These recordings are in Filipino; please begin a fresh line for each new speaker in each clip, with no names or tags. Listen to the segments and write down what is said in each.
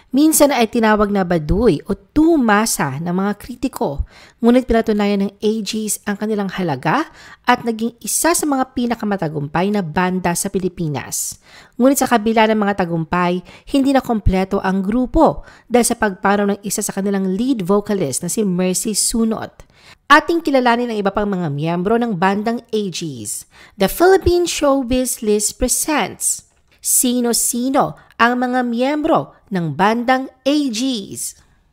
Minsan ay tinawag na baduy o tumasa ng mga kritiko, ngunit pinatunayan ng AGs ang kanilang halaga at naging isa sa mga pinakamatagumpay na banda sa Pilipinas. Ngunit sa kabila ng mga tagumpay, hindi na kompleto ang grupo dahil sa pagpanaw ng isa sa kanilang lead vocalist na si Mercy Sunot. Ating kilalanin ang iba pang mga miyembro ng bandang AGs. The Philippine Showbiz List presents Sino-sino ang mga miyembro ng bandang AGs?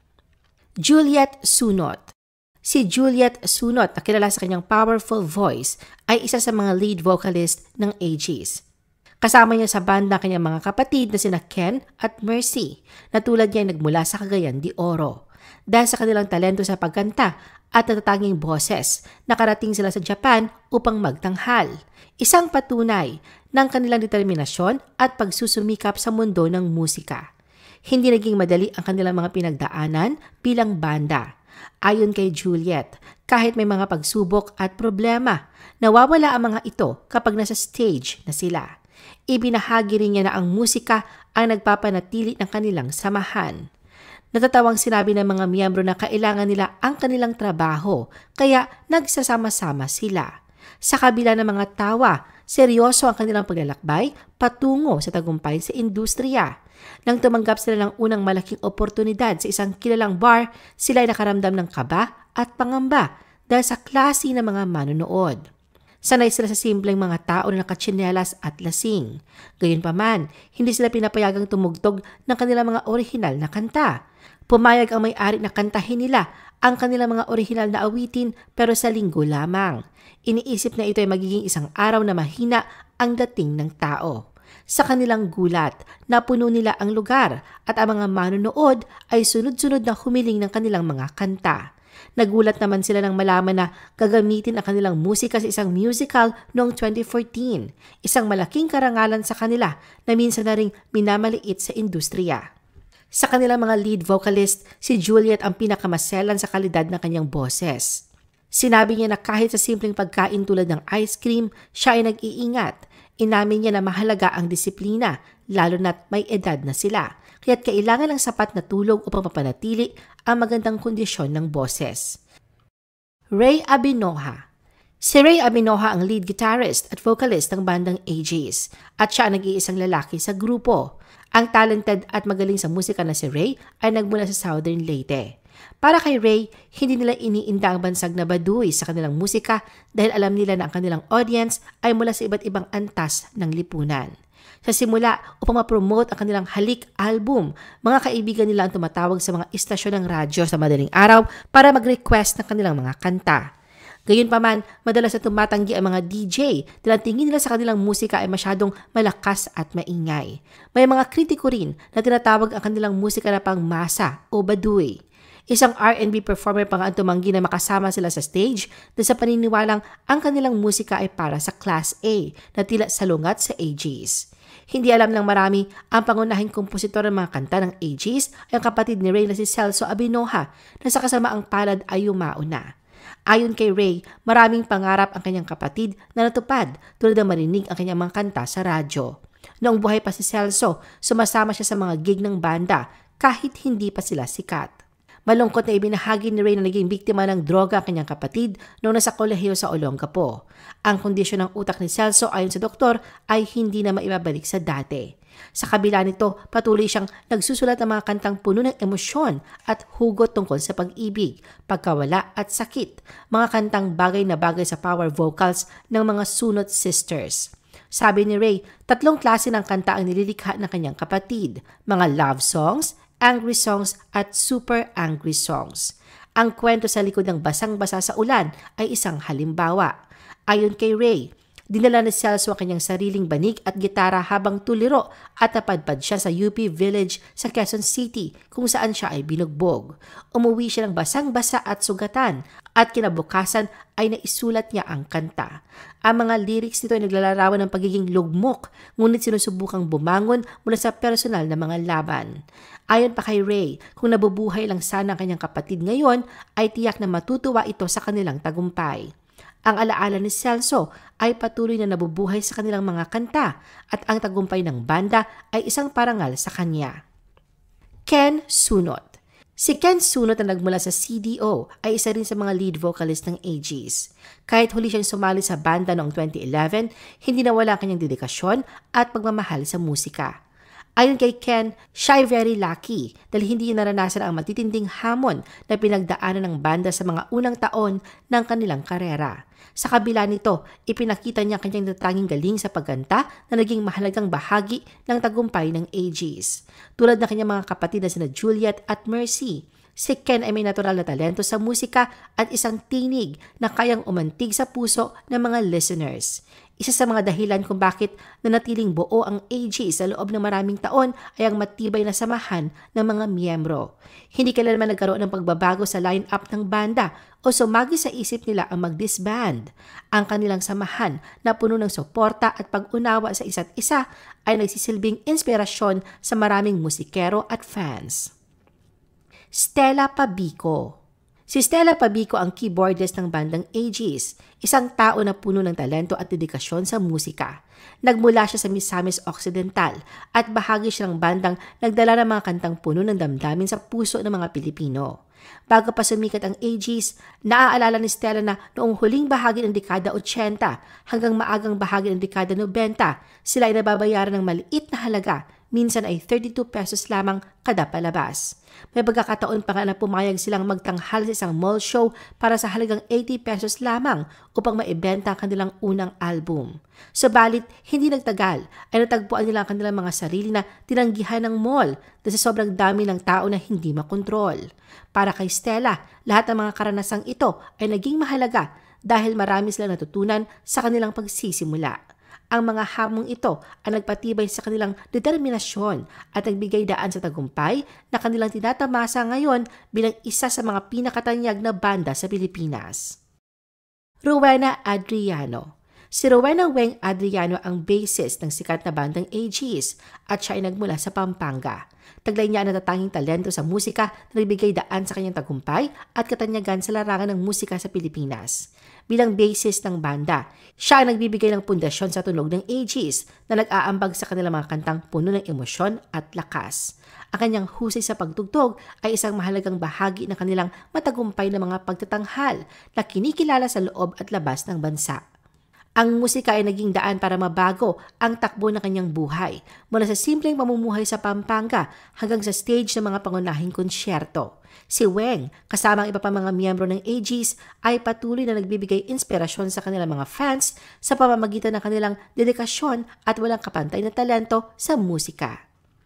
Juliet Sunot. Si Juliet Sunot, na kilala sa kanyang powerful voice, ay isa sa mga lead vocalist ng AGs. Kasama niya sa banda kanyang mga kapatid na sina Ken at Mercy, na tulad niya ay nagmula sa Cagayan de Oro. Dahil sa kanilang talento sa pagkanta at natatanging boses, nakarating sila sa Japan upang magtanghal. Isang patunay ng kanilang determinasyon at pagsusumikap sa mundo ng musika. Hindi naging madali ang kanilang mga pinagdaanan bilang banda. Ayon kay Juliet, kahit may mga pagsubok at problema, nawawala ang mga ito kapag nasa stage na sila. Ibinahagi rin niya na ang musika ang nagpapanatili ng kanilang samahan. Natatawang sinabi ng mga miyembro na kailangan nila ang kanilang trabaho, kaya nagsasama-sama sila. Sa kabila ng mga tawa, seryoso ang kanilang paglalakbay patungo sa tagumpay sa industriya. Nang tumanggap sila ng unang malaking oportunidad sa isang kilalang bar, sila ay nakaramdam ng kaba at pangamba dahil sa klase ng mga manonood. Sanay sila sa simpleng mga tao na nakatsinelas at lasing. Gayunpaman, hindi sila pinapayagang tumugtog ng kanilang mga orihinal na kanta. Pumayag ang may-ari na kantahin nila ang kanilang mga orihinal na awitin pero sa linggo lamang. Iniisip na ito ay magiging isang araw na mahina ang dating ng tao. Sa kanilang gulat, napuno nila ang lugar at ang mga manonood ay sunod-sunod na humiling ng kanilang mga kanta. Nagulat naman sila nang malaman na gagamitin ang kanilang musika sa isang musical noong 2014, isang malaking karangalan sa kanila na minsan na ring minamaliit sa industriya. Sa kanilang mga lead vocalist, si Juliet ang pinakamaselan sa kalidad ng kanyang boses. Sinabi niya na kahit sa simpleng pagkain tulad ng ice cream, siya ay nag-iingat. Inamin niya na mahalaga ang disiplina, lalo na't may edad na sila. Kaya't kailangan ng sapat na tulog upang mapanatili ang magandang kondisyon ng boses. Ray Abinoja. Si Ray Abinoja ang lead guitarist at vocalist ng bandang AGs at siya ang nag-iisang lalaki sa grupo. Ang talented at magaling sa musika na si Ray ay nagmula sa Southern Leyte. Para kay Ray, hindi nila iniinda ang bansag na baduy sa kanilang musika dahil alam nila na ang kanilang audience ay mula sa iba't ibang antas ng lipunan. Sa simula, upang ma-promote ang kanilang Halik album, mga kaibigan nila ang tumatawag sa mga istasyon ng radyo sa madaling araw para mag-request ng kanilang mga kanta. Gayunpaman, madalas na tumatanggi ang mga DJ dahil ang tingin nila sa kanilang musika ay masyadong malakas at maingay. May mga kritiko rin na tinatawag ang kanilang musika na pangmasa o baduy. Isang R&B performer pa nga ang tumanggi na makasama sila sa stage dahil sa paniniwalang ang kanilang musika ay para sa Class A na tila salungat sa AGs. Hindi alam ng marami ang pangunahing kompositor ng mga kanta ng AGs ay ang kapatid ni Ray na si Celso Abinoja na sa kasamaang palad ay yumauna. Ayon kay Ray, maraming pangarap ang kanyang kapatid na natupad tulad ng marinig ang kanyang mga kanta sa radyo. Noong buhay pa si Celso, sumasama siya sa mga gig ng banda kahit hindi pa sila sikat. Malungkot na ibinahagi ni Ray na naging biktima ng droga ang kanyang kapatid noong nasa kolehiyo sa Olongapo. Ang kondisyon ng utak ni Celso ayon sa doktor ay hindi na maibabalik sa dati. Sa kabila nito, patuloy siyang nagsusulat ng mga kantang puno ng emosyon at hugot tungkol sa pag-ibig, pagkawala at sakit, mga kantang bagay na bagay sa power vocals ng mga Sunot sisters. Sabi ni Ray, 3 klase ng kanta ang nililikha ng kanyang kapatid, mga love songs, angry songs at super angry songs. Ang kwento sa likod ng Basang-basa sa ulan ay isang halimbawa. Ayon kay Ray, dinala ni Celso ang kanyang sariling banig at gitara habang tuliro at napadpad siya sa UP Village sa Quezon City kung saan siya ay binugbog. Umuwi siya ng basang-basa at sugatan at kinabukasan ay naisulat niya ang kanta. Ang mga lyrics nito ay naglalarawan ng pagiging lugmok ngunit sinusubukang bumangon mula sa personal na mga laban. Ayon pa kay Ray, kung nabubuhay lang sana ang kanyang kapatid ngayon ay tiyak na matutuwa ito sa kanilang tagumpay. Ang alaala ni Celso ay patuloy na nabubuhay sa kanilang mga kanta at ang tagumpay ng banda ay isang parangal sa kanya. Ken Sunot. Si Ken Sunot na nagmula sa CDO ay isa rin sa mga lead vocalist ng AGs. Kahit huli siyang sumali sa banda noong 2011, hindi nawala kanyang dedikasyon at pagmamahal sa musika. Ayon kay Ken, siya ay very lucky dahil hindi niya naranasan ang matitinding hamon na pinagdaanan ng banda sa mga unang taon ng kanilang karera. Sa kabila nito, ipinakita niya kanyang natanging galing sa pagganta na naging mahalagang bahagi ng tagumpay ng AGs. Tulad ng kanyang mga kapatid na sina Juliet at Mercy, si Ken ay may natural na talento sa musika at isang tinig na kayang umantig sa puso ng mga listeners. Isa sa mga dahilan kung bakit nanatiling buo ang AGs sa loob ng maraming taon ay ang matibay na samahan ng mga miyembro. Hindi kailanman nagkaroon ng pagbabago sa line-up ng banda o sumagi sa isip nila ang mag-disband. Ang kanilang samahan na puno ng suporta at pag-unawa sa isa't isa ay nagsisilbing inspirasyon sa maraming musikero at fans. Stella Pabico. Si Stella Pabico ang keyboardist ng bandang AGs, isang tao na puno ng talento at dedikasyon sa musika. Nagmula siya sa Misamis Occidental at bahagi siya ng bandang nagdala ng mga kantang puno ng damdamin sa puso ng mga Pilipino. Bago pa sumikat ang AGs, naaalala ni Stella na noong huling bahagi ng dekada 80 hanggang maagang bahagi ng dekada 90, sila ay nababayaran ng maliit na halaga, minsan ay 32 pesos lamang kada palabas. May pagkakataon pa nga na pumayag silang magtanghal sa isang mall show para sa halagang 80 pesos lamang upang maibenta ang kanilang unang album. Subalit, hindi nagtagal ay natagpuan nila ang kanilang mga sarili na tinanggihan ng mall dahil sa sobrang dami ng tao na hindi makontrol. Para kay Stella, lahat ng mga karanasang ito ay naging mahalaga dahil marami silang natutunan sa kanilang pagsisimula. Ang mga hamong ito ang nagpatibay sa kanilang determinasyon at nagbigay daan sa tagumpay na kanilang tinatamasa ngayon bilang isa sa mga pinakatanyag na banda sa Pilipinas. Rowena Adriano. Si Rowena Weng Adriano ang bassist ng sikat na bandang AGs at siya ay nagmula sa Pampanga. Taglay niya ang natatanging talento sa musika na nagbigay daan sa kanyang tagumpay at katanyagan sa larangan ng musika sa Pilipinas. Bilang bassist ng banda, siya ay nagbibigay ng pundasyon sa tunog ng AGs na nag-aambag sa kanilang mga kantang puno ng emosyon at lakas. Ang kanyang husay sa pagtugtog ay isang mahalagang bahagi ng kanilang matagumpay na mga pagtatanghal na kinikilala sa loob at labas ng bansa. Ang musika ay naging daan para mabago ang takbo ng kanyang buhay mula sa simpleng pamumuhay sa Pampanga hanggang sa stage ng mga pangunahing konsyerto. Si Weng, kasama ang iba pa mga miyembro ng AGs, ay patuloy na nagbibigay inspirasyon sa kanilang mga fans sa pamamagitan ng kanilang dedikasyon at walang kapantay na talento sa musika.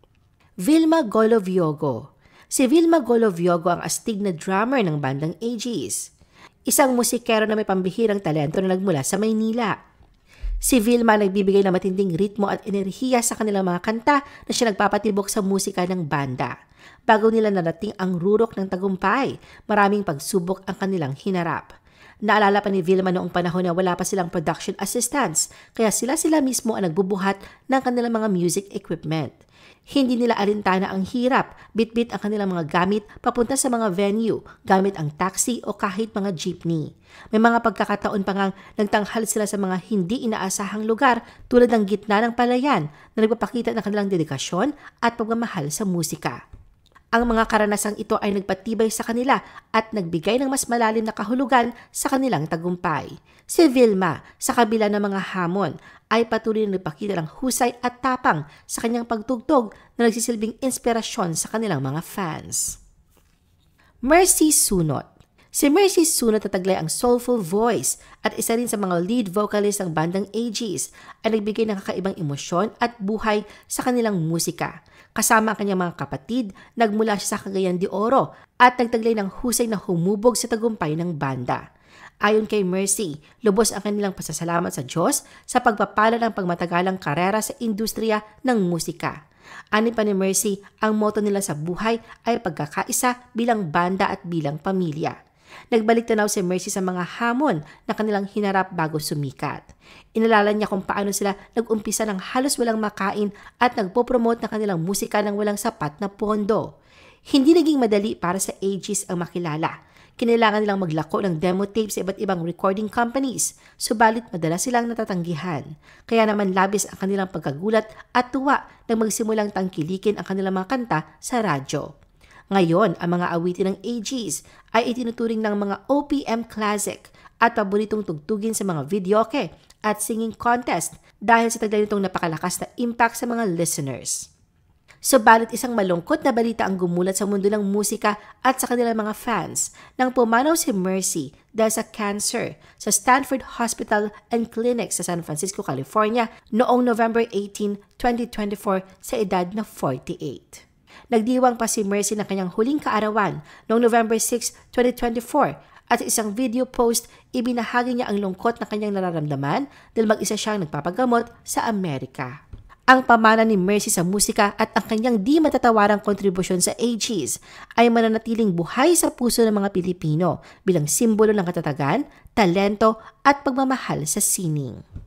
Vilma Golovyogo. Si Vilma Golovyogo ang astig na drummer ng bandang AGs. Isang musikero na may pambihirang talento na nagmula sa Maynila. Si Vilma nagbibigay ng matinding ritmo at enerhiya sa kanilang mga kanta na siya nagpapatibok sa musika ng banda. Bago nila narating ang rurok ng tagumpay, maraming pagsubok ang kanilang hinarap. Naalala pa ni Vilma noong panahon na wala pa silang production assistants, kaya sila mismo ang nagbubuhat ng kanilang mga music equipment. Hindi nila alintana ang hirap, bitbit ang kanilang mga gamit papunta sa mga venue, gamit ang taxi o kahit mga jeepney. May mga pagkakataon pa ngang nagtanghal sila sa mga hindi inaasahang lugar tulad ng gitna ng palayan na nagpapakita ng kanilang dedikasyon at pagmamahal sa musika. Ang mga karanasang ito ay nagpatibay sa kanila at nagbigay ng mas malalim na kahulugan sa kanilang tagumpay. Si Vilma, sa kabila ng mga hamon, ay patuloy na nagpakita ng husay at tapang sa kanyang pagtugtog na nagsisilbing inspirasyon sa kanilang mga fans. Mercy Sunot. Si Mercy Sunot na taglay ang soulful voice at isa rin sa mga lead vocalist ng bandang AGs ay nagbigay ng kakaibang emosyon at buhay sa kanilang musika. Kasama ang kanyang mga kapatid, nagmula siya sa Cagayan de Oro at nagtaglay ng husay na humubog sa tagumpay ng banda. Ayon kay Mercy, lubos ang kanilang pasasalamat sa Diyos sa pagpapala ng pagmatagalang karera sa industriya ng musika. Ani pa ni Mercy, ang motto nila sa buhay ay pagkakaisa bilang banda at bilang pamilya. Nagbalik tanaw si Mercy sa mga hamon na kanilang hinarap bago sumikat. Inalala niya kung paano sila nag-umpisa ng halos walang makain at nagpo-promote ng kanilang musika ng walang sapat na pondo. Hindi naging madali para sa AGs ang makilala. Kinailangan nilang maglako ng demo tape sa iba't ibang recording companies, subalit madalas silang natatanggihan. Kaya naman labis ang kanilang pagkagulat at tuwa nang magsimulang tangkilikin ang kanilang mga kanta sa radyo. Ngayon, ang mga awitin ng AGs ay itinuturing ng mga OPM classic at paboritong tugtugin sa mga videoke at singing contest dahil sa taglay nitong napakalakas na impact sa mga listeners. Subalit isang malungkot na balita ang gumulat sa mundo ng musika at sa kanilang mga fans nang pumanaw si Mercy dahil sa cancer sa Stanford Hospital and Clinic sa San Francisco, California noong November 18, 2024 sa edad na 48. Nagdiwang pa si Mercy ng kanyang huling kaarawan noong November 6, 2024 at sa isang video post, ibinahagi niya ang lungkot na kanyang nararamdaman dahil mag-isa siyang nagpapagamot sa Amerika. Ang pamana ni Mercy sa musika at ang kanyang di matatawarang kontribusyon sa AGs ay mananatiling buhay sa puso ng mga Pilipino bilang simbolo ng katatagan, talento at pagmamahal sa sining.